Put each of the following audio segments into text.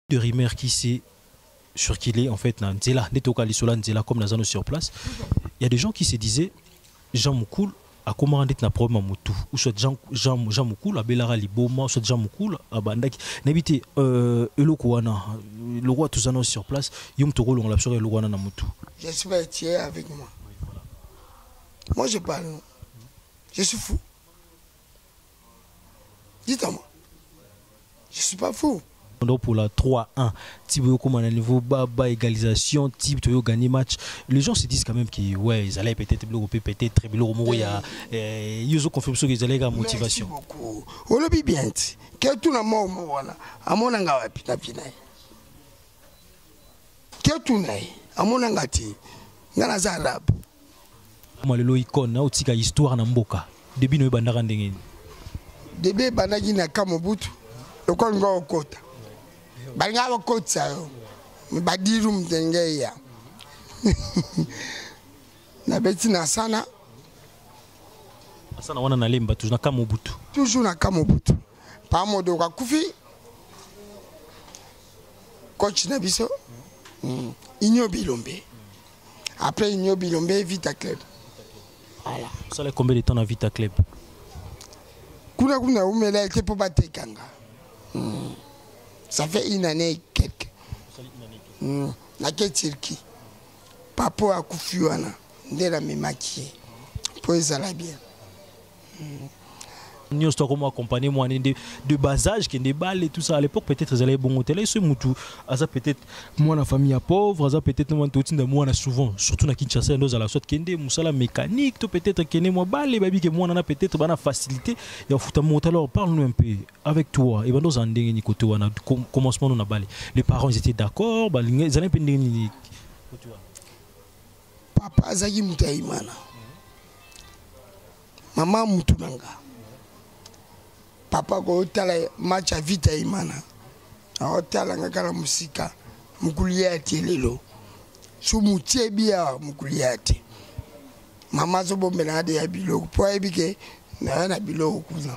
De rumeurs qui s'est circulé en fait dans Nzela, comme Nazano sur place. Il y a des gens qui se disaient Jean Moukoul a commandé un problème à Moutou, ou soit Jean Moukoul a Belara Liboma, ou soit Jean Moukoul a Bandak. N'habitez Elokouana, le roi Touzano sur place, Yom Toro, on l'a sur Elokouana na Moutou. Je suis parti avec moi. Moi je parle, non. Je suis fou. Dites-moi. Je suis pas fou. Pour la 3-1, type comme un niveau bas égalisation, type de gagner match, les gens se disent quand même que ouais, ils allaient peut-être peut-être très bien mourir. Ils ont confirmé qu'ils allaient gagner motivation. Merci beaucoup. On le dit bien. Quel tout le monde voilà, à mon anga pita pina. Quel tout n'est, à mon angati, ngana zarab. Moi le icône, na otika histoire na mboka. Début no bandara ndengeni. Début bandagi na kamobutu, le kongo okota. Banga wakotsa yo badiru mtengeya na beti na sana wana na lemba toujours na kamobutu pa modo kwa kufi coach na biso Inyo Bilombe après Inyo Bilombe Vita Club. Voilà, ça a combien de temps dans Vita Club? Kuna umela ete po batekanga. Ça fait une année et quelques. Na Turquie. Papa a kufiwana. Ndela me maquillé. Pour ezala bien. Nous sommes accompagnés de bas âge qui déballe et tout ça à l'époque peut-être ils allaient bon hôtel et ce moutou ça peut-être moi la famille à pauvre ça peut-être moi tout de moi souvent surtout na Kinshasa nous à la sorte kende musala mécanique tout peut-être kende moi balle baby que moi on a peut-être bana facilité et au foot alors parle-nous un peu avec toi et ben nous en ndenge côté wana commencement on a balle les parents ils étaient d'accord bah ils allaient peu ndenge papa azaki mutaimana maman mutunanga. Papa ko tala match a Vita Imana. A tala ngakala musika mukuliati lelo. Su mutie bia mukuliati. Mama zo bombela de ya biloko po ebike na biloko kuza.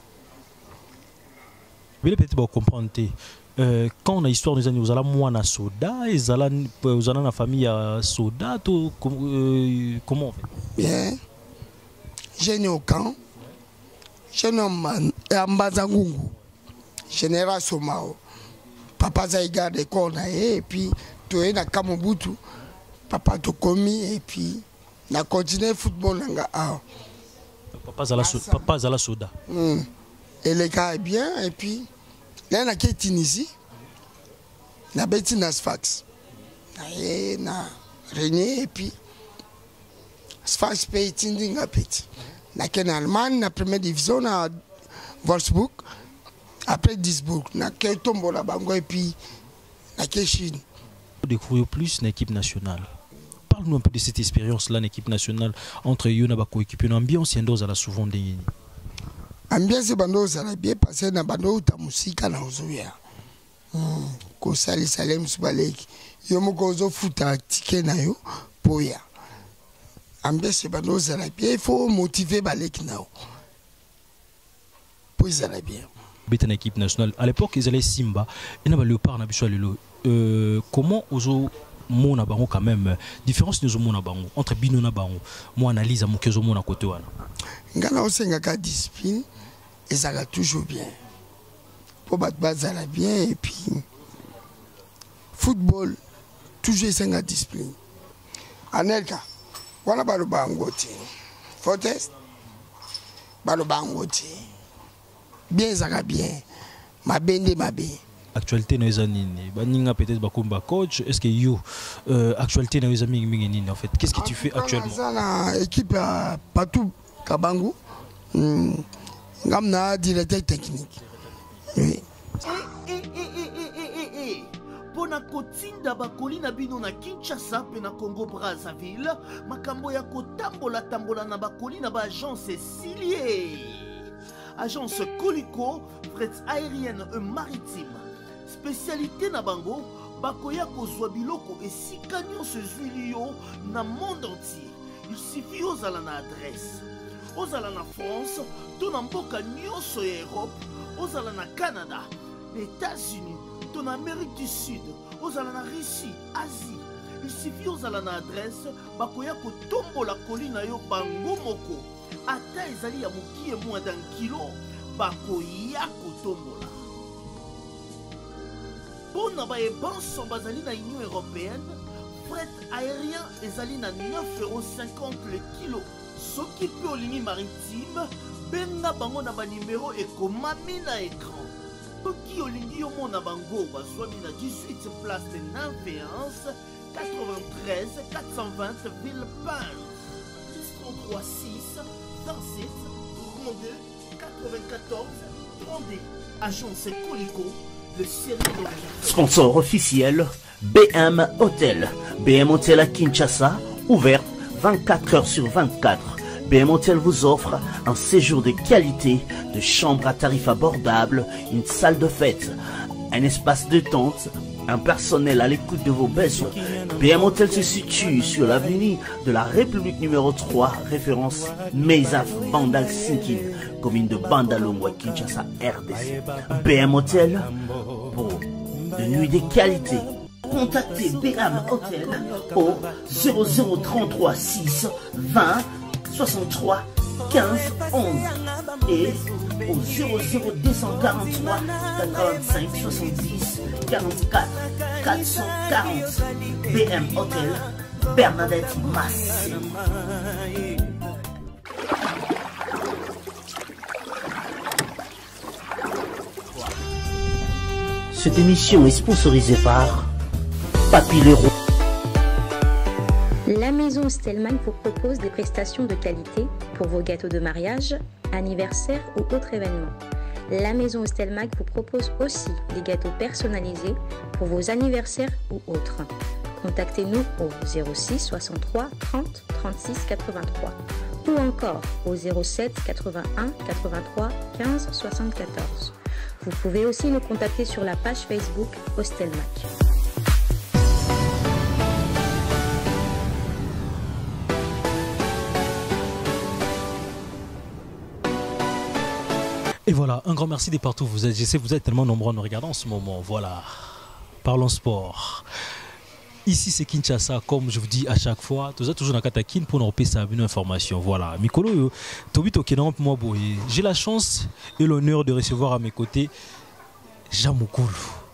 Mais peut-être pas comprendre quand on a histoire des années vous allez moi na soda et vous allez na famille à soda tout comment on fait? Bien. J'ai né au camp. Je nomme Ambazangungu, Général Somao. Papa Zaïga de Kona et puis tu es na Kamobutu. Papa to komi et puis na continuer football nanga a. Papa Zala Soda. Et les gars est bien et puis là na Tunisie. Na Betty na Sfax. Na René et puis Sfax paye tindinga petit. En Allemagne, la première division à Wolfsburg, après Duisburg, na Keltombo la Bango et puis la Chine. Découvrir plus l'équipe nationale. Parle-nous un peu de cette expérience-là, l'équipe nationale, entre Yuna Bako équipe, une ambiance et un souvent des. Ambiance bandoza la bien passé na bando ta musika na ozoya. Ko sali salem subaleki. Yo moko zo futa ticket na yo poya. Ambiance bandoza la bien, il faut motiver baleki nao. Pour ils allaient bien. Une équipe nationale. À l'époque, ils allaient Simba. Et nous Léopard na biso lelo. Comment ozo mona bango quand même différence nous mona bango entre bino na bango. Moi analyse à mon kezo mona côté wana. Ngana osenga ka discipline et ça va toujours bien. Pour battre bazala bien et puis football toujours senga discipline. Anelka wana balo bangoti. Fortest balo bangoti. Bien ça bien. Ma bende ma bien. Actualité na ezanini baninga peut-être bakumba coach est-ce que you actualité na ezami mingi en fait qu'est-ce que tu fais actuellement na équipe partout Kabangu ngamna directeur technique oui pona kotinda bakoli na bino na Kinshasa pe na Congo Brazzaville makambo ya kotambola na bakoli na ba agence Silier agence Coliko fret aérienne et maritime spécialité na bango bakoya kozwa biloko esika nyonso ezwili yo na monde entier. Il suffit ozala na adresse ozala na France to na mboka nyonso ya Europe ozala na Canada, les États-Unis moto en Amérique du Sud, aux en Russie, Asie. Il suffit aux en adresse, bakoya ko tombo la colline yo bango moko. Ata ezali ya moki et moins d'un kilo, bakoya ko tombo la. Pour na ba ebanso bazali na Union Européenne, fret aérien ezali na 9,50 € le kilo. Soki pe au ligne maritime, benga bango na ba numéro ekomami na écran. Soki olingi yo mona bango bazwami na 18 place de Nanféance, 93 420 Villepinte. Plus 33 6 27 32 94 32. Agence Colico, le sérieux de la... Sponsor officiel, BM Hotel. BM Hotel à Kinshasa, ouvert 24 heures sur 24. BM Hotel vous offre un séjour de qualité, de chambres à tarifs abordables, une salle de fête, un espace de tente, un personnel à l'écoute de vos besoins. BM Hotel se situe sur l'avenue de la République numéro 3, référence Meizaf Bandal Sinkin, commune de Bandalongwa, Kinshasa, RDC. BM Hotel pour de nuits de qualité. Contactez BM Hotel au 0033 6 20 63 15 11 et au 00243 85 70 44 440. BM Hotel, Bernadette Massé. Cette émission est sponsorisée par Papy Leroy. La maison Stelman vous propose des prestations de qualité pour vos gâteaux de mariage, anniversaire ou autres événements. La maison Stelman vous propose aussi des gâteaux personnalisés pour vos anniversaires ou autres. Contactez-nous au 06 63 30 36 83 ou encore au 07 81 83 15 74. Vous pouvez aussi nous contacter sur la page Facebook Hostelmac. Et voilà, un grand merci de partout où vous êtes. Je sais que vous êtes tellement nombreux à nous regarder en ce moment. Voilà, parlons sport. Ici c'est Kinshasa, comme je vous dis à chaque fois. Vous êtes toujours dans Katakin pour nous repasser une information. Voilà, Mikolo, j'ai la chance et l'honneur de recevoir à mes côtés Jean Moukoulou.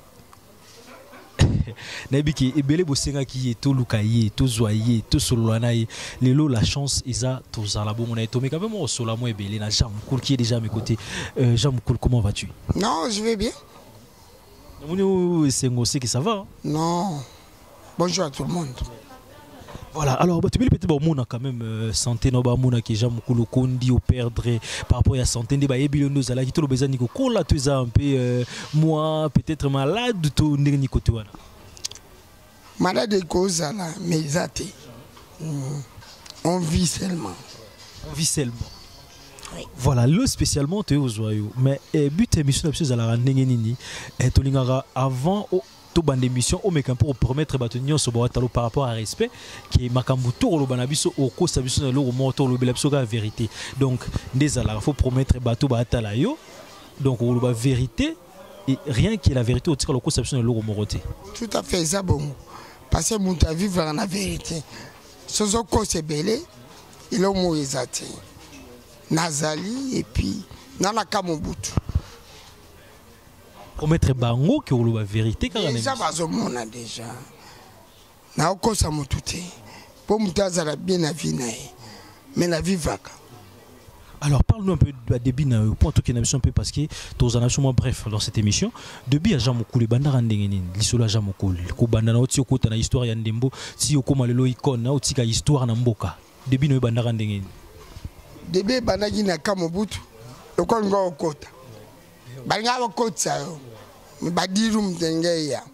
Nabiki ebele bosenga ki to lukaye to zoye to solanaye lelo la chance isa to zala bon on a tomé quand même au solamo ebele na Jean Moukoul qui est déjà à mes côtés. Jean Moukoul, comment vas-tu? Non, je vais bien. C'est aussi que ça va. Hein? Non. Bonjour à tout le monde. Voilà, alors tu peux peut-être bon quand même santé no ba mona que Jean Moukoul kondi au perdre par rapport à santé de ba ebile no zala ki to bezan niko kola tu za un peu moi peut-être malade to ndeni côté wana. Malade de cause là, mais zate. On vit seulement. On vit seulement. Oui. Voilà, le spécialement tu es aux joyaux. Mais but émission absolue à la randenge nini et to lingara avant tout bande émission au mec pour promettre batonio so boatalo par rapport à respect qui makambuto lo banabiso au ko sabiso na lo moto lo belapso ga vérité. Donc ndezala faut promettre bato batala yo. Donc on ba vérité et rien qui est la vérité au tika lo ko sabiso na lo moroté. Tout à fait ça bon. Parce que mon ta vivre dans la vérité. Sozo ko c'est belé, il au mo ezate. Nazali et puis nana kamobutu. Promettre bango que ou la vérité car déjà bazomona déjà. Na ko sa motute. Pour mutazala bien la vie nae. Mais la vie va. Alors parle-nous un peu de début pour tout qui un peu parce que tous en sommes bref dans cette émission début à Jean Moukoul banda randengeni lisolo Jean Moukoul ko banda na otio ko na histoire ya ndembo si okoma lelo icône na otika histoire na mboka début no banda randengeni début banda gina kamobutu okon ngo okota banga okota yo mbadiru mtengeya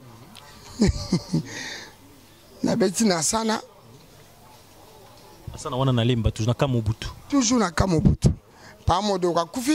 na beti na sana sana wana na lemba toujours na kamobutu toujours na kamobutu pa modo ka kufi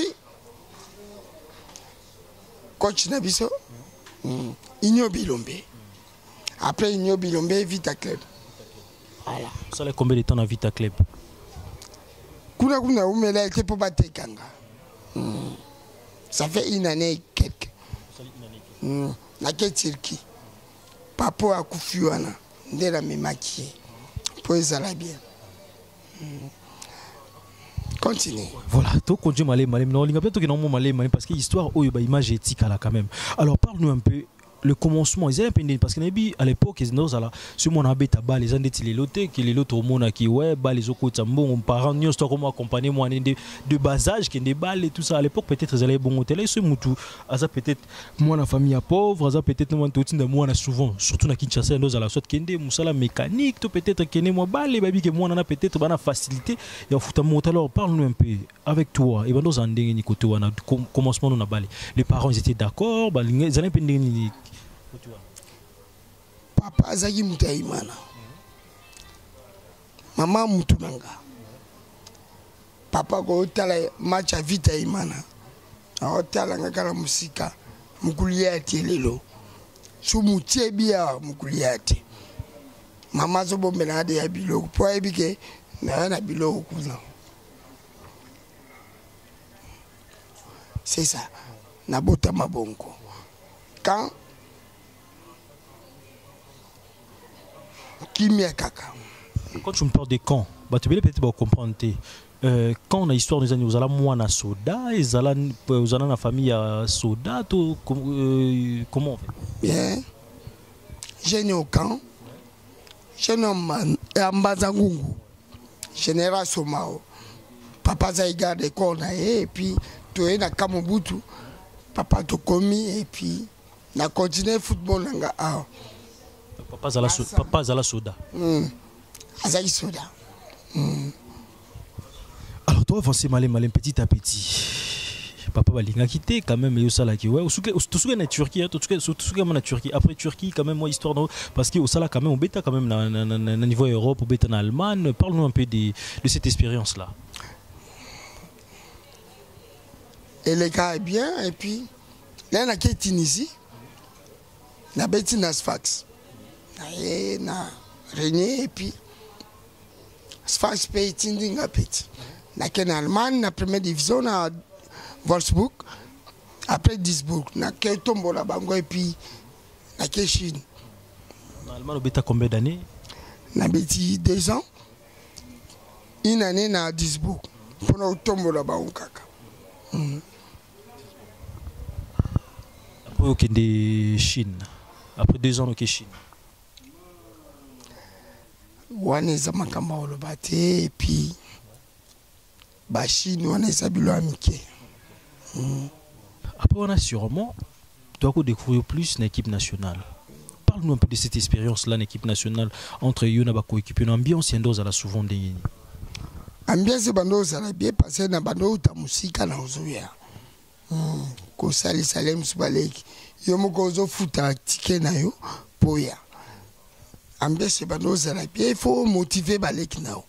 coach na biso Inyo Bilombe après Inyo Bilombe Vita Club voilà ça les combien de temps na Vita Club kuna umela été pour batekanga ça fait une année et quelques nake Turquie. Papa akufi wana nde na memaki po ezala bien. Continue. Voilà, tout continue malé malé. Non, il y a peut-être que non malé malé parce que l'histoire où il y a image éthique là quand même. Alors parle-nous un peu le commencement. Ils étaient un parce que à l'époque ils nous là sur mon habit à bas les années les lotés qui les lots au monde qui ouais bas les autres bon parents nous histoire comment accompagner moi de bas âge qui des balles et tout ça à l'époque peut-être ils allaient bon hôtel et ce moutou à ça peut-être moi la famille à pauvre à ça peut-être moi tout de moi souvent surtout na Kinshasa nous à la sorte kende musala mécanique tout peut-être que moi balle baby que moi on a peut-être bana facilité et en foot à alors parle-nous un peu avec toi et ben nous en dingue ni côté on a commencement nous na balle les parents ils étaient d'accord bah ils allaient pendengi papa azaki mutu ya imana mama mutu nanga papa ko otala match ya vita ya imana otala ngaka na musika mukuli ya telelo su mutie bia mukuli ya te mama zo bombela ade ya biloko po ebike na biloko kuna c'est ça na bota mabongo quand quand tu me parles des camps, bah tu peux peut-être comprendre. Quand on a histoire des années, vous allez moi na soda, vous allez na famille à soda, comment on fait? Bien, j'ai né au camp, j'ai né à Mbazangungu, général Somao, papa Zaïga de Kona et puis tu es na Kamobutu, papa Tokomi et puis na continué football nanga ah. Papa Zala Soda. Azali Soda. Alors toi avancez malin petit à petit. Papa Balinga quitté quand même et ça là qui ouais tout ce en Turquie tout ce en Turquie après Turquie quand même moi histoire parce que au sala quand même on bêta quand même na niveau Europe on bêta en Allemagne parle-nous un peu de cette expérience là. Et les gars est bien et puis là na qui Tunisie na bêti na Sfax. Na René et puis Sfax paye tinding à petit. Na ken Allemagne na première division na Wolfsburg après Duisburg na ken tombo la bango et puis na ken Chine. En Allemagne on bêta combien d'années? Na bêti 2 ans. Une année na Duisburg pour na tombo la bango kaka. Après au de Chine. Après 2 ans au Chine. Waneza makamba olobate et puis Bachine waneza bilo amike. Après on a sûrement doit découvrir plus l'équipe nationale. Parle-nous un peu de cette expérience là l'équipe nationale entre Yuna bako équipe une ambiance yendo za la souvent des ambiance bando za la bien passé na bando ta musika na ozoya. Ko sali salem subaleki yo moko zo futa ticket na yo poya. Ambiance bando za la bien il faut motiver baleki nao.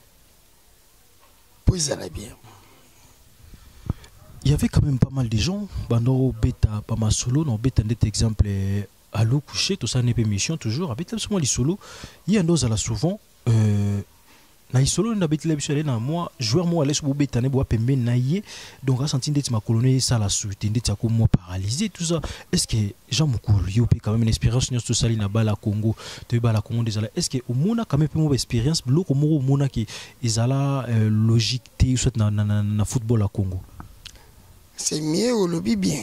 Pour ça la bien. Il y avait quand même pas mal de gens bando beta pas mal solo non beta net exemple à l'eau couché tout ça n'est pas mission toujours avec seulement les solo il y a nos à la souvent na solo na beta l'émission na moi joueur moi aller sur beta ne bois pembe naie donc à sentir d'être ma colonie ça la suite d'être comme moi paralysé tout ça est-ce que Jean Mukulu yo quand même une expérience sur tout ça na bala Congo de bala Congo des est-ce que au monde quand même une expérience bloko mo mona qui ezala logique té soit na football à Congo. C'est mieux au lobby bien.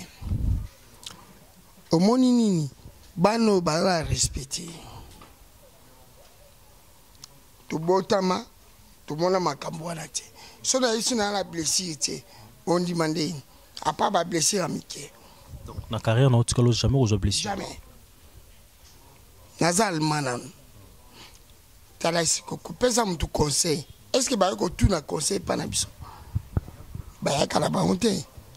Au monini, bano bala respecté. Tout botama, tout le monde a makambo wana te. So na ici na la blessure te, on demandait à pas ba blessure amike. Donc na carrière na otikalo jamais aux blessures. Jamais. Nazal manan. Tala siko pesa mtu conseil. Est-ce que ba ko tout na conseil pas na biso? Ba ya kala ba honte.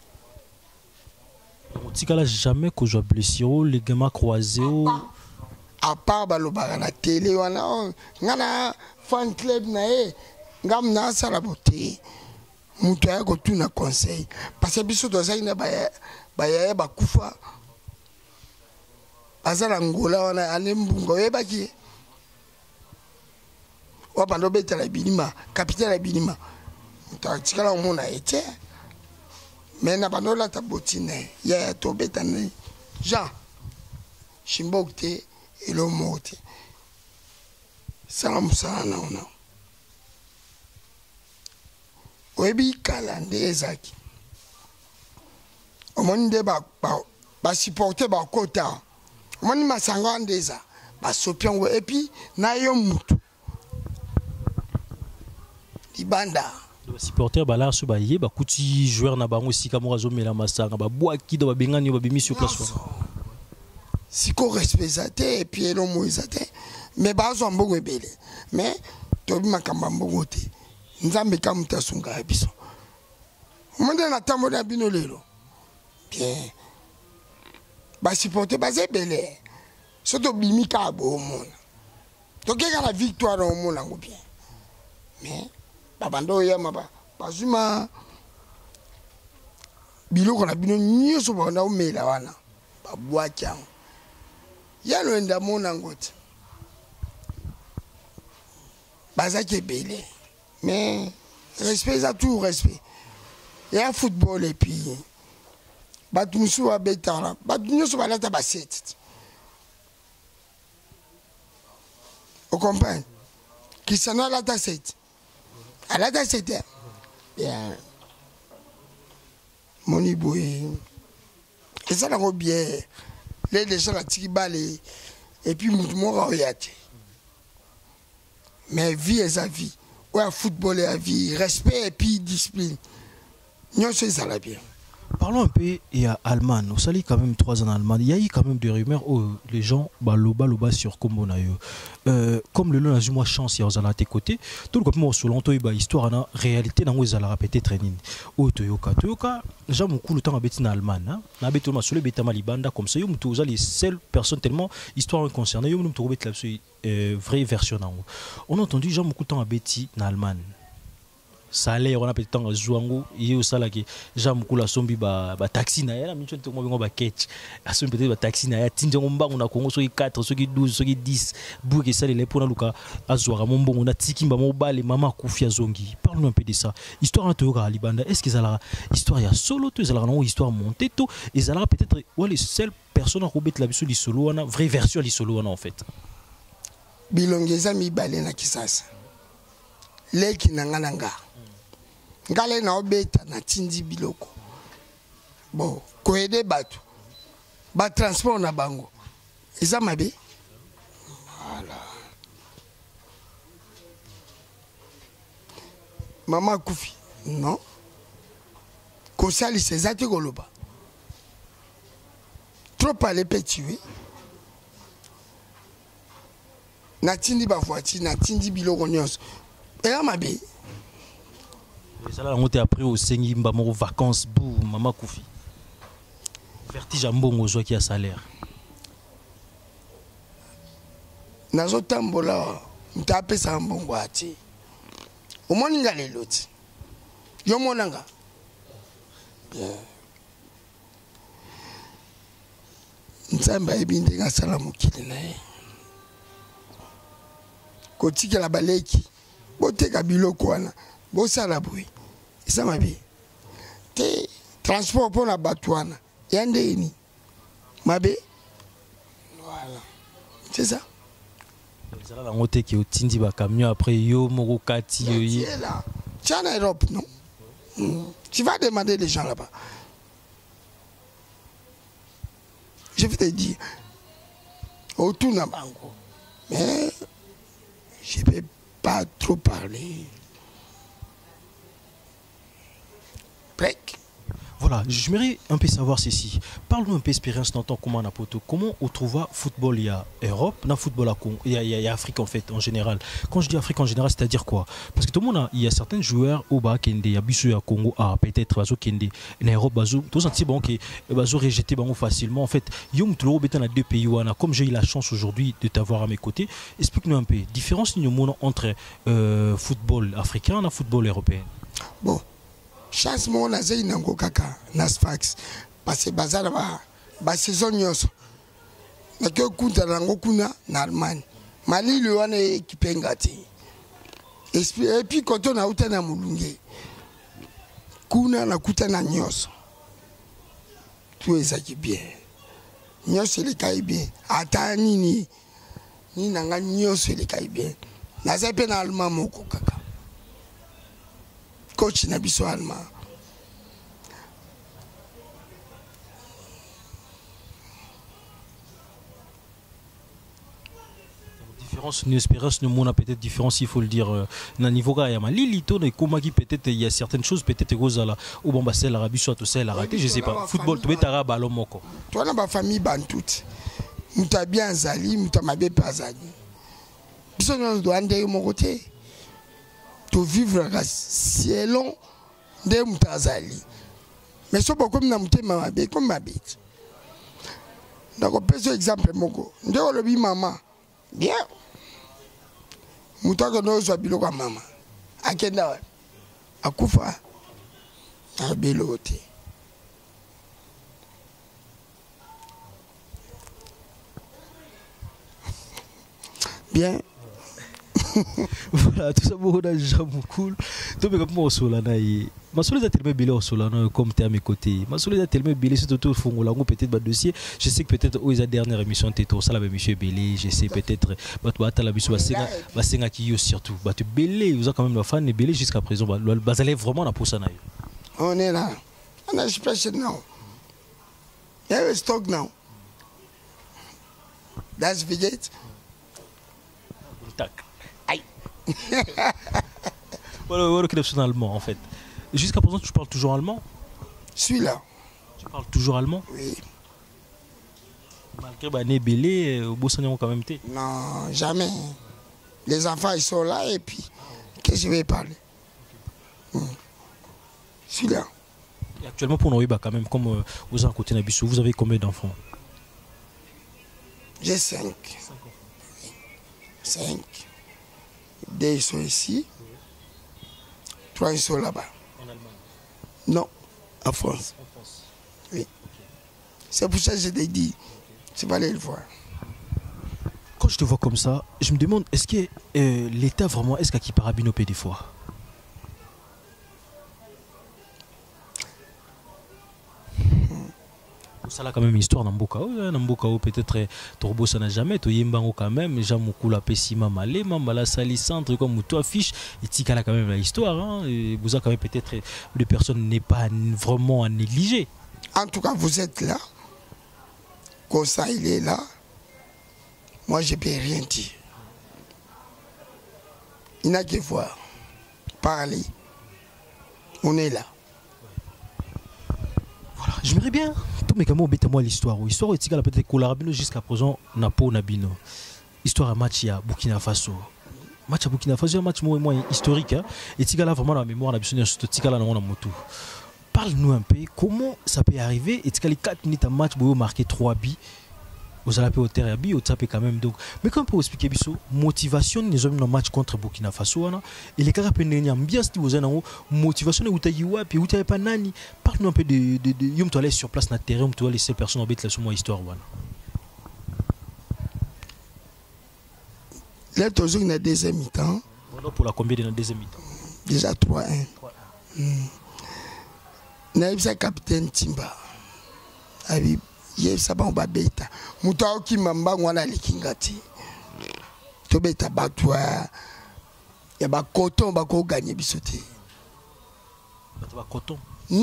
Otikala jamais que je blessure les gamins croisés à part balobaka na télé wana ngana fan club na ngam na sala boté mutu ya ko tuna conseil parce que biso dozai na ba kufa azala ngola wana anembungo yebaki wa bando beta la binima capitaine la binima ta tikala mona ete mais na bando la tabotine ya to beta ne Jean Chimbok te elomo te. Sala musala na ona. Oyebi kala nde ezaki. Omoni nde ba supporter ba kota. Omoni masanga ndeza ba sopiango et puis na yo mutu. Libanda. Les supporters ba la so ba ye ba kuti joueur na bango sika mo zo mela masanga ba boaki do ba bengani ba bimi sur place. Siko respecté et puis elo moizate. Mais ba zo mbongo ebele. Mais tobi makamba mbongo te. Nzambe kamuta sunga biso. Monde na tambo na bino lelo. Bien. Ba supporter ba zebele. Soto bimika bo mona. To keka la victoire au mona ngo bien. Mais babando ya maba bazuma biloko na bino nyoso ba na omela wana. Ba bwacha. Ya no enda mona ngote. Bazake bele. Mais respect ça tout respect. Il y a football et puis Batumusu a betala. Batumusu va lata basset. Vous comprenez? Qui s'en a lata set. À lata set. Bien. Moni boy. Et ça la bien. Les gens la tiki balé et puis mon royate. Mais vie est sa vie. Ouais, football est la vie, respect et puis discipline. Nous ça la bien. Parlons un peu, il y a Allemagne, on s'allie quand même 3 ans en Allemagne, il y a eu quand même des rumeurs où les gens baloba sur Kombo na yo. Comme le long a eu moi chance, il y a à tes côtés, tout le monde sur l'entour, histoire en réalité, dans où ils peut-être training. Au Toyoka, j'ai beaucoup de temps à bêter en Allemagne, na bêter ma sur le bêta malibanda comme ça, yo mutu les seules personnes tellement histoire concernée, yo mutu bêter la vraie version. On a entendu j'ai beaucoup de temps à bêter en Allemagne. Salaire on a peut-être en jouango et au salaire qui j'aime beaucoup la sombi ba taxi na ya la mincho ntomo bingo ba catch la sombi peut-être ba taxi na ya tinja ngomba on a Congo soki 4 soki 12 soki 10 bouke ça les pour na luka azwara mon bon on a tikimba mo bale mama kufia zongi parle-nous un peu de ça histoire en toyoka libanda est-ce que ça la histoire ya solo to ça la non histoire montée to et ça la peut-être ouais les seules personnes à robet la biso li solo na vraie version li solo na en fait bilongeza mi bale na kisasa leki nanga ngale na obeta na tindi biloko bon koede batu ba transport na bango eza mabe voilà mama kufi non ko sali sezati koloba trop parler petit oui na tindi ba voiture na tindi biloko nyonso eza mabe. Ça là on était après au Sengi mbamo vacances bou mama Koufi. Vertige mbongo zo qui a salaire. Nazo tambola mtape sa mbongo ati. Omoni ngale loti. Yo monanga. Bien. Nzamba ebinde nga salamu kile nae. Kotiki la baleki. Boteka biloko wana. Bosala boui. Ça m'a bien. Te transport pour la batouana. Yandeni. Mabe. Voilà. C'est ça. Ça là on était qui au tindi ba camion après yo moko kati yo. Tu es en Europe non? Tu vas demander les gens là-bas. Je vais te dire. Autour na bango. Mais je ne peux pas trop parler. Voilà, j'aimerais un peu savoir ceci. Parle-nous un peu expérience dans ton comment comment on trouve football il y a Europe, dans football à Congo, il y a Afrique en fait en général. Quand je dis Afrique en général, c'est-à-dire quoi? Parce que tout le monde il y a certains joueurs au bas qui y a bisu à Congo à peut-être bazo kende en Europe bazo tout senti bon qui bazo rejeté bon facilement en fait. Yom tout le béton à 2 pays wana comme j'ai eu la chance aujourd'hui de t'avoir à mes côtés. Explique-nous un peu différence entre football africain et football européen. Bon. Chance mon azei nango kaka nasfax parce que bazala ba saison nyonso na ke kunta nango kuna na Allemagne mali le wana équipe ngati et puis quand on a uta na mulunge kuna na kuta na nyonso tout est ça qui bien nyonso elekai bien ata nini nanga nyonso elekai bien naza mpe na allemand moko kaka coach na biso allemand une espérance, nous on a peut-être différence, il faut le dire. Na niveau ga yama lilito ne komaki peut-être il y a certaines choses peut-être gozala ou bon bah c'est l'Arabie soit tout c'est la raté, je sais pas. Football tu betara ballon moko. Toi na ba famille bantout. Muta bien zali, muta mabe pas zali. Biso nous doit ande mon côté. To vivre selon de muta zali. Mais so comme na muté mabe comme mabe. Donc on peut exemple moko. Ndeko lobi maman. Bien. Mutaka nozo biloko mama. Akenda akufa. Abelote. Bien. Voilà, tout ça beaucoup de gens cool. Donc mais comme on solana yi. Ma solide a tellement bilé au solana comme tu à mes côtés. Ma solide a tellement bilé c'est tout fond là peut-être ba dossier. Je sais que peut-être aux dernière émission t'étais ça là monsieur Belé, je sais peut-être ba la biso ba senga ki yo surtout. Ba tu Belé, vous avez quand même la fan de Belé jusqu'à présent ba allez vraiment na poussa na yo. On est là. On a special now. Yeah, we stock now. That's Vigate. Tac. Aïe. Voilà que c'est en allemand en fait. Jusqu'à présent tu parles toujours allemand? Celui-là. Tu parles toujours allemand? Oui. Malgré bah né Belé, au Bossagnon quand même t'es? Non, jamais. Les enfants ils sont là et puis qu'est-ce que je vais parler? Celui-là. Et actuellement pour Noïba quand même, comme vous en côté Nabissou, vous avez combien d'enfants? J'ai 5. 5. 2 ils sont ici. 3 ils sont là-bas. En Allemagne? Non, en France. En France. Oui. Okay. C'est pour ça que je t'ai dit, tu vas aller le voir. Quand je te vois comme ça, je me demande, est-ce que l'État vraiment, est-ce qu'il parabinopé des fois? Ça là quand même une histoire Namboka peut-être Torbo ça n'a jamais to yembango quand même Jean Mukula Pessima Malé Mambala Sali Centre comme toi affiche et tika là quand même l'histoire hein et vous a quand même peut-être de personnes n'est pas vraiment à négliger. En tout cas vous êtes là comme ça il est là moi je peux rien dire il n'a qu'à voir parler on est là. Voilà j'aimerais bien mais comment moi l'histoire est peut-être collaboré jusqu'à présent Napo Nabino histoire à match à Burkina Faso match à Burkina Faso un match moins historique hein et tigala vraiment la mémoire la besoin surtout tigala na moto parle-nous un peu comment ça peut arriver et tigala 4 minutes à match pour marquer 3 buts vous allez au terrain bi au taper quand même donc mais comment peut expliquer biso motivation les hommes dans match contre Burkina Faso et les cas pendeni ambiance ti vous avez motivation utayi wapi utayi pa nani parle-nous un peu de yom to aller sur place na terrain to laisser personne en bête la sur moi histoire wana là toujours une deuxième mi-temps pour la combien de la deuxième mi-temps déjà 3-1 naibisa capitaine Timba abi ye saba ba beta mutao ki mamba ngwana likingati to beta batwa ya ba coton ba ko gagner bisoté ba coton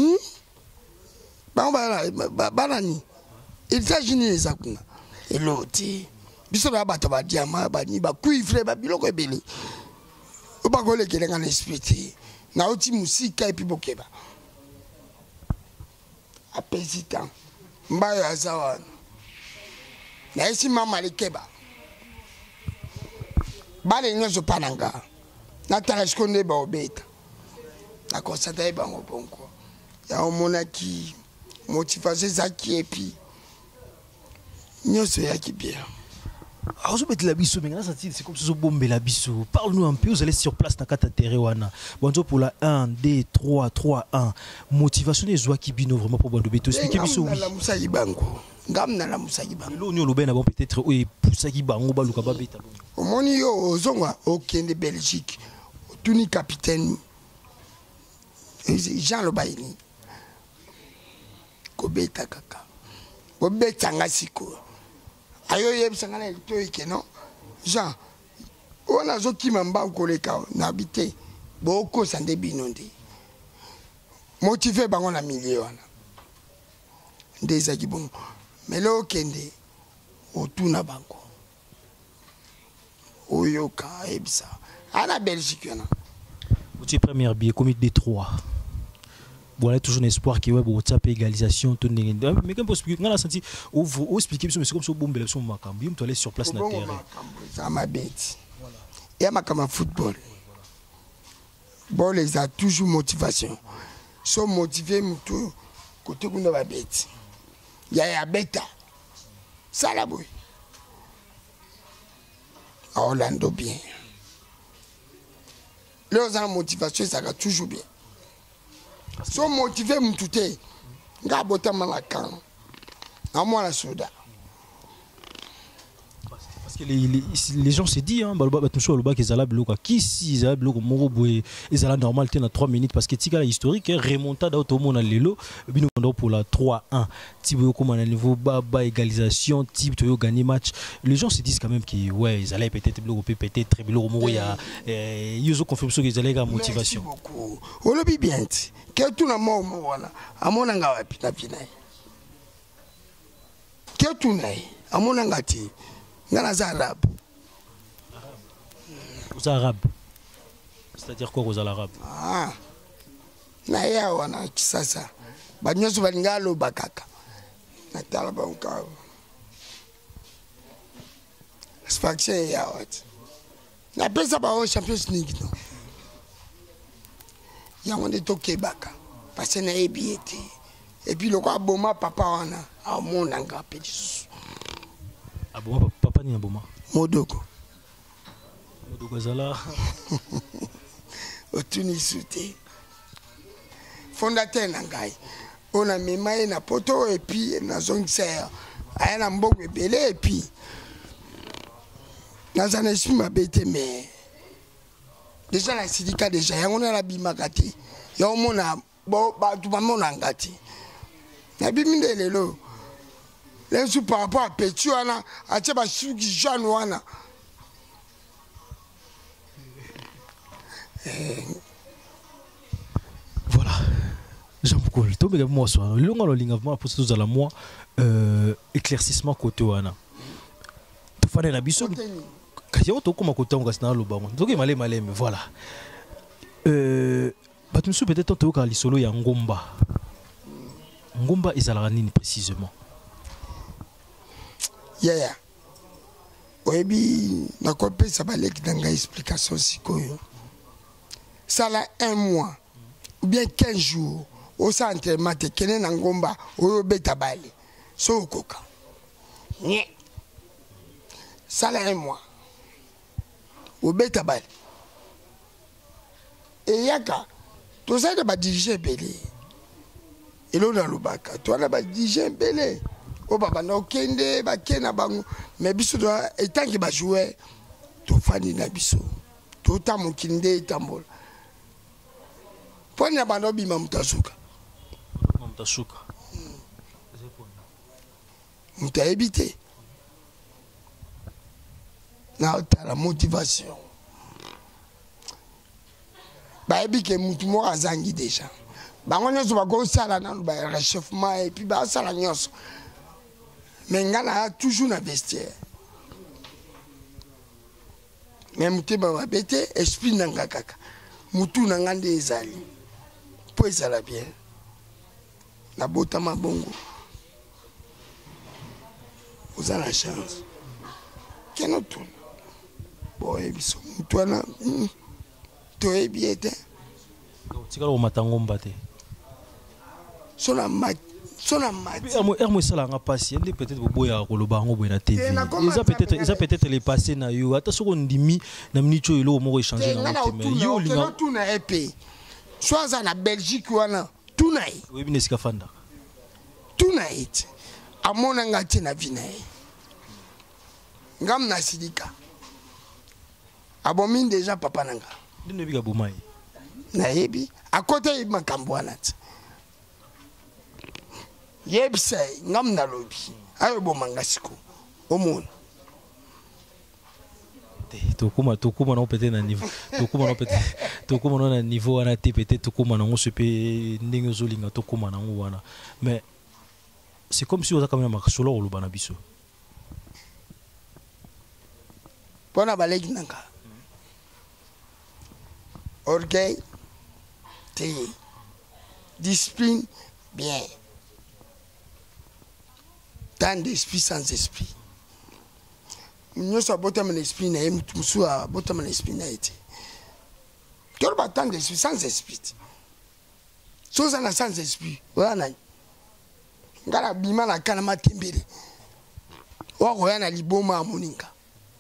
ba nani il s'agit ni zakuna eloti biso ba bato ba diamant ba ni ba cuivre ba biloko ebele o ba ko lekele ngana esprit na oti musika et puis bokeba apesitan mbayo azawa na esi mama lekeba bale nyoso pananga na taraskonde ba obeta na konsata ba ngobonko ya omonaki motivation zaki et puis nyoso yaki bien. Alors, je vais te la biso, mais c'est comme si je bombais la biso. Parle-nous un peu, vous allez sur place dans la Terewana. Bonjour pour la 1, 2, 3, 3, 1. Motivation des joies qui bino vraiment pour Bando Beto. Expliquez biso. La Moussagi Bango. Gamna la Moussagi Bango. L'on y a le ben avant peut-être, oui, Poussagi Bango, Balouka Babeta. Au Moni, au Zonga, au Ken de Belgique, au Tuni capitaine Jean Lobaini. Kobeta Kaka. bobetanga siko ayo yebisanga na litoike non Jean on a zo ki mamba koleka na habité boko sande binonde motivé bango na milieu wana ndeza ki bon mais lo kende otuna bango oyoka ebisa ana Belgique yana au première billet comité des 3 voilà toujours un espoir qui ouais bon tape égalisation tout mais quand expliquer on a senti ou expliquer mais c'est comme ça bombe l'élection makambi tu aller sur place na terrain ça m'a bête et ma comme football bon les a toujours motivation sont motivés tout côté qu'on va bête ya beta ça la boy Orlando bien leurs en motivation ça va toujours bien sont motivés mutute nga bota malakan à moi la soda parce que les gens se disent hein balba batumso loba que zala bloka qui si zala bloka moro boy ezala normal tena 3 minutes parce que tika la historique remontada auto na lelo bino pour la 3-1 type comme à niveau bas égalisation type to gagner match les gens se disent quand même que ouais ils allaient peut-être bloquer peut-être bloquer moro ya ils ont confirmé que ils allaient la motivation on le bien que tout na mo wana amona nga wapi na pina que tout na amona ngati ngana za arabe aux arabes c'est-à-dire quoi aux arabes ah na ya wana kisasa banyoso balingalo bakaka na tala ba uka satisfaction ya wat na pesa ba o Champions League no ya on est toké baka parce na ebiete et puis le quoi boma papa wana a mon anga petit aboma papa ni aboma modoko zala otuni sute fondateur nangai on a memaye na poto et puis na zone serre aya na mbongo ebele et puis na zana esprit mabete mais déjà la syndicat déjà ya on a la bimakati ya omona bo ba tu bamona ngati na biminde lelo lensu par rapport à petit wana atie ba suki jeune wana voilà Jean Boucol to be moi so le ngalo lingavement pour tout à moi éclaircissement côté wana to fane na biso kasi to kuma côté on gasna lo bango donc malé mais voilà batumsu peut-être to ka lisolo ya ngomba ezala nini précisément yeah oyebi na kopesa baleki na ngai explication sikoyo sala 1 mois ou bien 15 jours au centre mate kene na ngomba oyo beta bale so koka nye sala 1 mois au beta bale et yaka to ça de ba diriger belé et l'on a lobaka toi na ba diriger belé o baba na okende ba kena bango mais biso doit étant que ba jouer to fani na biso to ta mokinde tambola pona bano bima mutasuka muta éviter na la motivation ba ebike mutu mo azangi déjà bango nyoso ba go sala na ba réchauffement et puis ba sala nyoso mais ngana toujours na vestiaire mais mutu ba bete esprit nanga kaka mutu nanga nde ezali po ezala bien na botama bongo vous avez la chance qu'est-ce que tout bon et biso mutu wana to ebiete tikalo matangomba te sona mat ermo sala nga pasi ende peut-être boya koloba ngo boya na TV ils a peut-être les passé na yo ata soko ndimi na minicho elo mo échanger na mais yo linga tout na EP soit na Belgique wana tout na oui bine sika fanda tout na it amona ngati na vina ngam na sidika abomin déjà papa nanga ndine biga bomai na yebi à côté makambo wana Yebsay, ngam na lobi. Ayo bo mangasiko. Omon. Tokuma non peut-être na niveau. Tokuma non na niveau ana te peut-être tokuma non se pe ndenge zolinga tokuma na wana. Mais c'est comme si on a quand même solo lo bana biso. Pona balegi nanga. Orgueil, discipline, bien. Tant d'esprit sans esprit. Nous sommes bottom l'esprit, nous sommes bottom l'esprit. Tu as tant d'esprit sans esprit. Chose en sans esprit. Voilà. Ngala bima na kanama tembele. Wako yana liboma amoninga.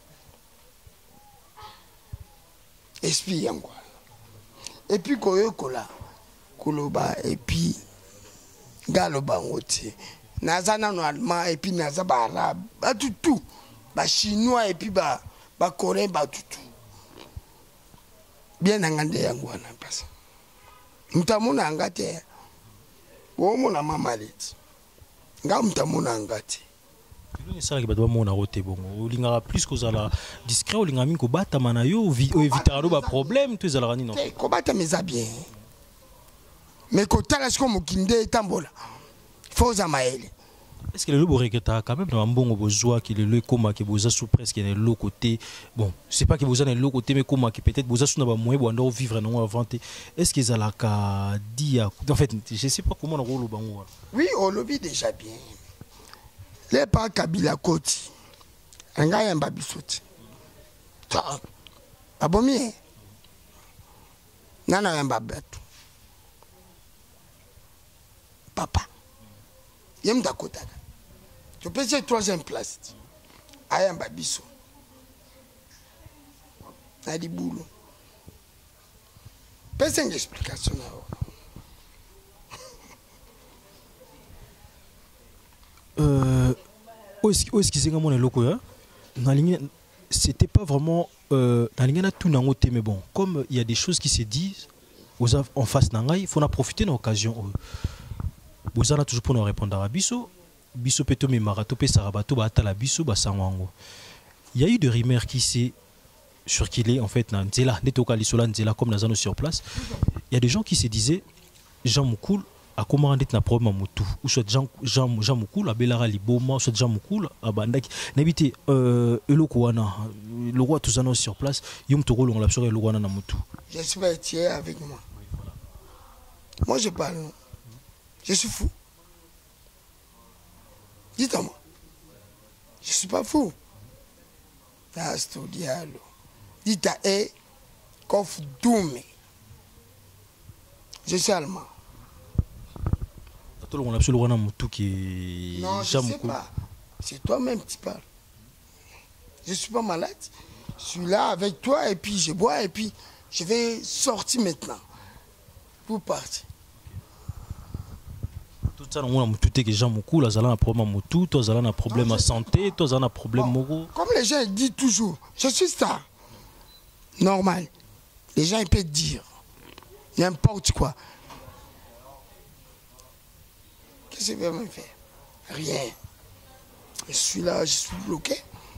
Esprit yango. Et puis koyo kola koloba et puis galoba ngote. Nazana no allemand et puis naza ba arabe. Ba tout. Ba chinois et puis ba coréen ba tout. Bien ngande yango na pasa. Mtamuna ngate. Wo mona mama leti. Nga mtamuna ngate. Ça qui doit mon aroté bon olinga plus que ça la discret olinga minko bata mana yo éviter ba problème tu ezala ni non ko bata meza bien mais ko tala sko mokinde tambola faut amaele. Est-ce que le lobo regretta quand même dans un bon besoin qu'il le coma qui boza sous presque dans l'autre côté bon c'est pas que boza dans l'autre côté mais comment qui peut-être boza sous na ba moyen bon vivre non inventer est-ce que ça la ka dit en fait je sais pas comment on rolo bango oui on le vit déjà bien. Les pas Kabila Koti. Un gars un babisoti. Abomi. Nana un babetu. Papa. Yem Dakota. Tu peux dire troisième place. Ayam babiso. Nadi boulot. Personne d'explication. C'était pas vraiment mais bon comme il y a des choses qui se disent en face il faut en profiter de l'occasion vous avez toujours pour nous répondre à biso peto me marato pe sarabato ba atala biso ba sanwango il y a eu des rumeurs qui s'est sur qu'il est en fait na nzela netoka lisola nzela comme nazano sur place il y a des gens qui se disaient Jean Moukoul a commandé un problème à Moutou ou soit Jean Moukoul a Belara Liboma soit Jean Moukoul a Bandaki n'habité Elokoana le roi tous annos sur place Yom Toro on l'a sur Elokoana na Moutou. Je suis bêtier avec moi. Moi je parle. Je suis fou. Dites-moi. Je suis pas fou. T'as studié. Dites à Kof Doumé. Je suis allemand. On a absolument Moutou qui est. Non, je ne sais pas. C'est toi-même qui parles. Je ne suis pas malade. Je suis là avec toi et puis je bois et puis je vais sortir maintenant. Pour partir. Tout ça, on a Moutou que Jean Moukou, là, un problème à Moutou, toi, ça a un problème à santé, toi, ça a un problème moro. Comme les gens disent toujours, je suis star. Normal. Les gens ils peuvent dire n'importe quoi. Qu'est-ce que je vais me faire? Rien. Je suis là, je suis bloqué.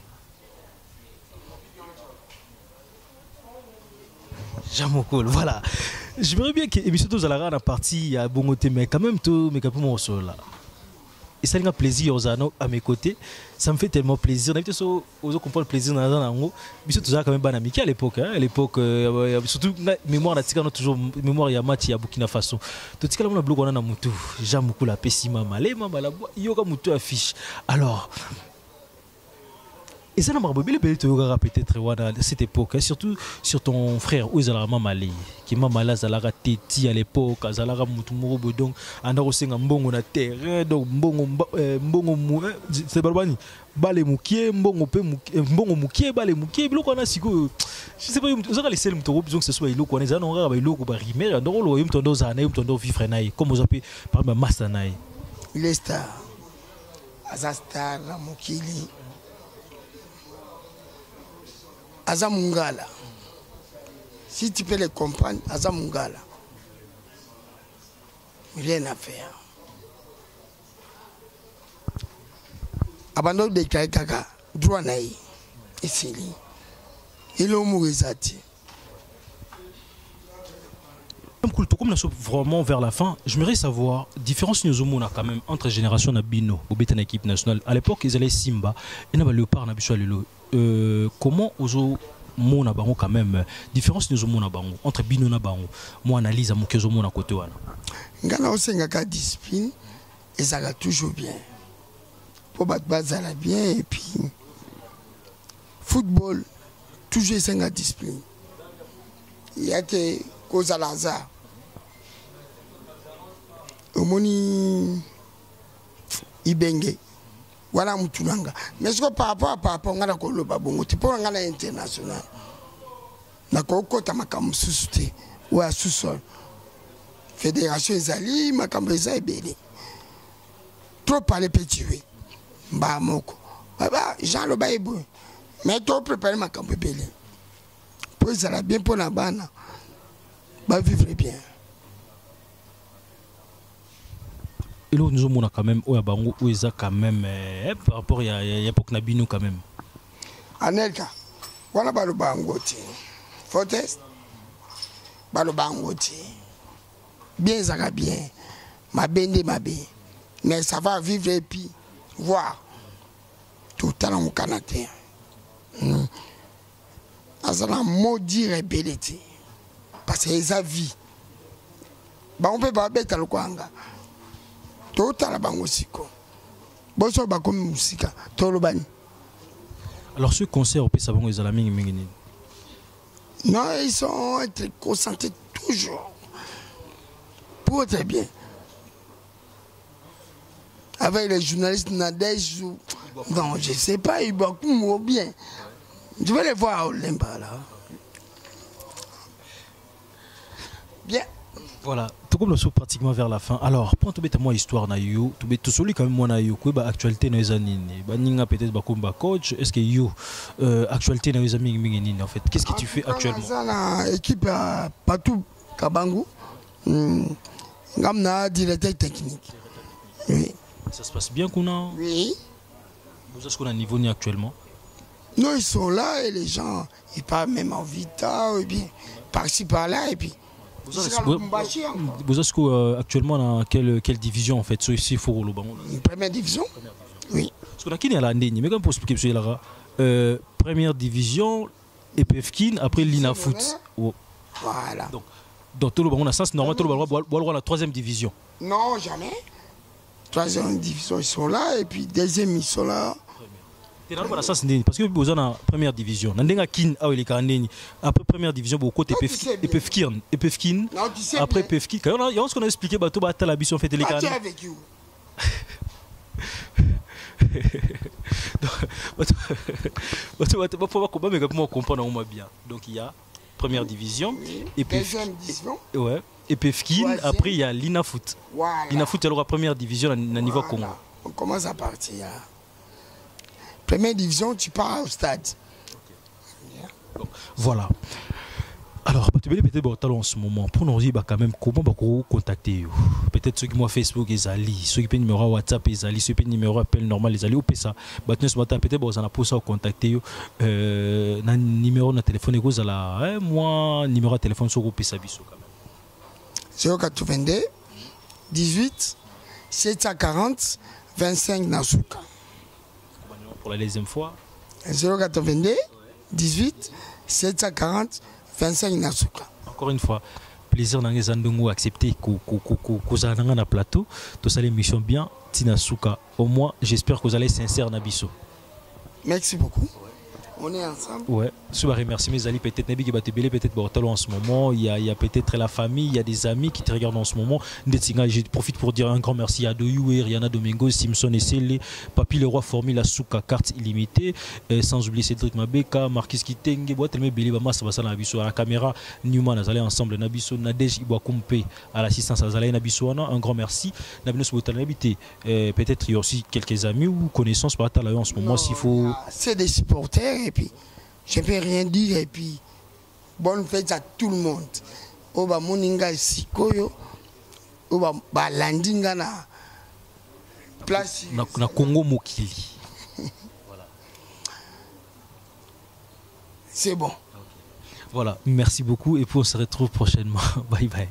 Jean Moukoul, voilà. J'aimerais bien que l'émission de Zalara a partie à Bongoté, mais quand même, tout, mais quand même, on se là. Et ça me fait plaisir à mes côtés. Ça me fait tellement plaisir. On a compris le plaisir dans la langue. Mais surtout, quand même, bon amitié à l'époque. À l'époque, surtout, mémoire, on a toujours mémoire, il y a Mati, il y a Burkina Faso. Tout ce qu'on a bloqué, on a Moutou. Jean Moukoul, la Pessima, Malé, Mamala, il y a Moutou affiche. Alors, et ça n'a pas peut-être à cette époque, surtout sur ton frère, où Zalara Mamali, qui m'a malade, Zalara Teti à l'époque, Zalara Moutoumoro, donc, on a aussi un bon terrain, donc, bon, c'est Barbani, Balé Moukié, bon, Moukié, Balé Moukié, bloc on a si que, je sais pas, vous avez laissé le moutoro, besoin que ce soit illo, qu'on est en arabe, illo, qu'on va rimer, dans le royaume, ton zanaï, ton dos vivre naï, comme vous appelez, par exemple, Mastanaï. Il est star, Azastar, Moukili. Azamungala. Si tu peux les comprendre, Azamungala. Rien à faire. abando déclaré kaka droit naï et c'est lui il est mourizati. Comme nous sommes vraiment vers la fin, j'aimerais savoir différence nous avons quand même entre génération Nabino au béton équipe nationale. À l'époque ils allaient Simba et nous Léopard Nabisho Lelo. Comment ozo mon abango quand même différence nous avons entre Bino na bango. Moi analyse à mon kezo mon à côté wana. Ngana osengaka discipline et ça va toujours bien. Pour battre bazala bien et puis football toujours senga discipline. Il y a que cause à l'hasard. Omoni ibenge wala mutunanga mais ce que par rapport ngana ko loba bongo ti pour ngana international na ko kota makambo susute wa sous-sol fédération ezali makambo eza ebele trop parler petit oui ba moko baba Jean loba ebo mais trop préparer makambo ebele pour ça bien pour la bana ba vivre bien. Et là, nous avons quand même, quand même par rapport à l'époque Nabino quand même. Anelka, voilà balo bangoti. Fortest, balo bangoti. Bien ça bien, ma bende ma bé. Mais ça va vivre et puis voir tout le temps au Canada. Ça va maudire rebellité parce que ça vie. Bah on peut pas bête le kwanga. Alors ce concert au Pessabongo ils allaient non ils sont très concentrés toujours pour être bien avec les journalistes Nadège non je sais pas ils beaucoup bien je vais les voir au Limba là bien. Voilà, tout comme nous sommes pratiquement vers la fin. Alors, pour tout bête moi histoire na yo, tout celui quand même moi na yo, quoi actualité na ezanini. Ba ninga peut-être ba comme coach, est-ce que yo actualité na ezami mingi en fait. Qu'est-ce que tu fais actuellement? Ça équipe partout Kabangu. Ngamna directeur technique. Oui. Ça se passe bien qu'on a. Oui. Vous est-ce qu'on a un niveau ni actuellement? Non, ils sont là et les gens ils parlent même en vita ou bien par-ci par-là et puis vous êtes actuellement dans quelle division en fait? C'est ici faut le banc. Première division. Oui. Parce qu'on a qui est à la mais comme pour expliquer monsieur là, première division et PFKIN après Lina Foot. Voilà. Donc dans tout le banc on a sens normal tout le banc la troisième division. Non jamais. Troisième division ils sont là et puis deuxième ils sont là. Parce que vous avez la première division. Après première division, vous côté PFKIN. Après PFKIN. Quand on a expliqué que tu as fait les canaux. Avec vous. Donc il y a première division et deuxième division. Ouais. Et PFKIN. Après il y a Lina Foot. Voilà. Lina Foot alors la première division à niveau Congo. On commence à partir. Première division, tu pars au stade. Donc, voilà. Alors, peut-être en ce moment, pour nous dire quand même comment contacter. Peut-être ceux qui m'ont Facebook, ils allaient, ceux qui ont numéro WhatsApp, ils allaient, ceux qui ont numéro appel normal, ils allaient, ou ça. Peut-être vous en avez contacter. Numéro de téléphone, vous allez, moi, numéro de téléphone sur le PSA quand même. 082 18 740 25 Nasuka. Pour la deuxième fois 082 18 740 25 Nasuka. Encore une fois, plaisir d'en accepter que vous na plateau. Tout ça l'émission bien, Tinasuka. Au moins, j'espère que vous allez sincère Nabiso. Merci beaucoup. On est ensemble. Ouais, je remercie mes amis. Peut-être Nabi qui va te bêler, peut-être Bortalo en ce moment. Il y a peut-être la famille, il y a des amis qui te regardent en ce moment. Je profite pour dire un grand merci à Doyou, Rihanna Domingo, Simpson et Sele, Papi le roi Formule, Suka carte illimitée, sans oublier Cédric Mabeka, Marquis Kitenge, Boitelme Belibama, ça va ça Nabiso à la caméra, Newman, Azalé ensemble, Nabiso, Nadej Iboakumpe à l'assistance Azalé Nabiso, un grand merci. Nabinos Botal habité, peut-être il y a aussi quelques amis ou connaissances par là en ce moment s'il faut. C'est des supporters. Et puis, je ne peux rien dire. Et puis, bonne fête à tout le monde. Oba Moninga Sikoyo, Oba Balandinga na place. Na Congo Mokili. c'est bon. Voilà, merci beaucoup et puis on se retrouve prochainement. Bye bye.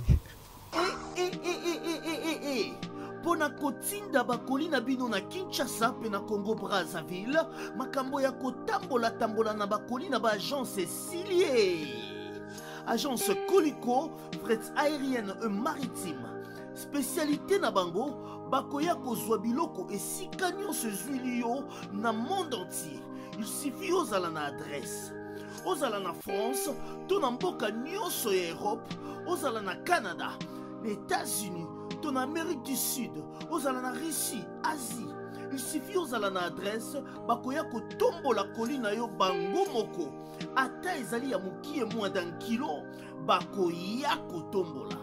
Pona kotinda bakoli na bino na Kinshasa pe na Congo Brazzaville, makambo ya kotambola na bakoli na ba agence Silier. Agence Colicot, fret aérienne et maritime. Spécialité na bango, bakoya kozwa biloko esika nyonso ezwili yo na monde entier. Il suffit ozala na adresse. Ozala na France, to na mboka nyonso ya Europe, ozala na Canada, les États-Unis, to na Amérique du Sud, ozala na Russie, Asie. Il suffit ozala na adresse, bakoya kotombola koli na yo bango moko. Ata ezali ya mokie moins d'un kilo, bakoya kotombola.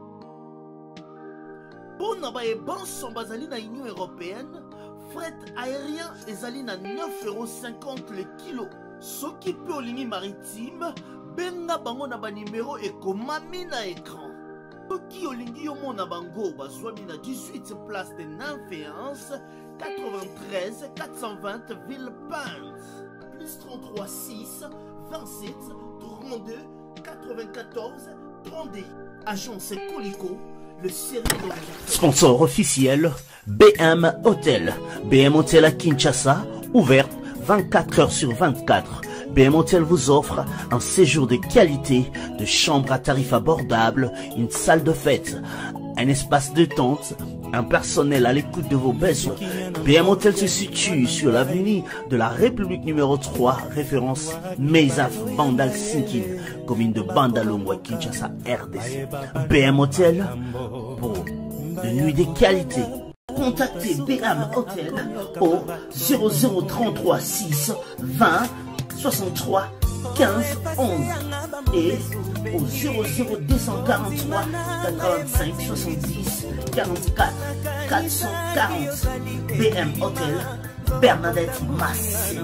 Pona ba ebanso bazali na Union Européenne, fret aérien ezali na 9,50 € le kilo. Soki pe olingi maritime, benga bango na ba numéro ekomami na écran. Soki olingi yo mona bango bazwami na 18 place de Nymphéance, 93 420 Villepinte. Plus 33 6 27 32 94 32. Agence Colicot, le sérieux de Sponsor officiel, BM Hotel. BM Hotel à Kinshasa, ouverte 24 heures sur 24. BM Hotel vous offre un séjour de qualité, de chambres à tarifs abordables, une salle de fête, un espace de tente, un personnel à l'écoute de vos besoins. BM Hotel se situe sur l'avenue de la République numéro 3, référence Meizaf Bandal Sinkin, commune de Bandalongwa, Kinshasa, RDC. BM Hotel pour de nuits de qualité. Contactez BM Hotel au 0033 6 20 63 15 11 et au 00243 85 70 44 440. BM Hotel, Bernadette Massé.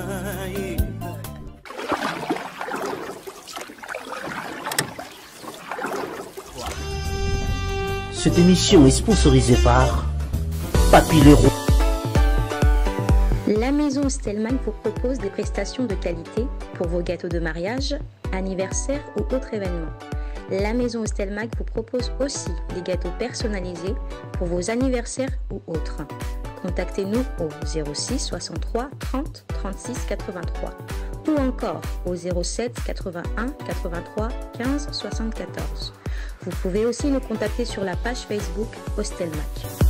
Cette émission est sponsorisée par Papy Leroux. La maison Stelman vous propose des prestations de qualité pour vos gâteaux de mariage, anniversaire ou autres événements. La maison Stelman vous propose aussi des gâteaux personnalisés pour vos anniversaires ou autres. Contactez-nous au 06 63 30 36 83 ou encore au 07 81 83 15 74. Vous pouvez aussi nous contacter sur la page Facebook Hostelmac.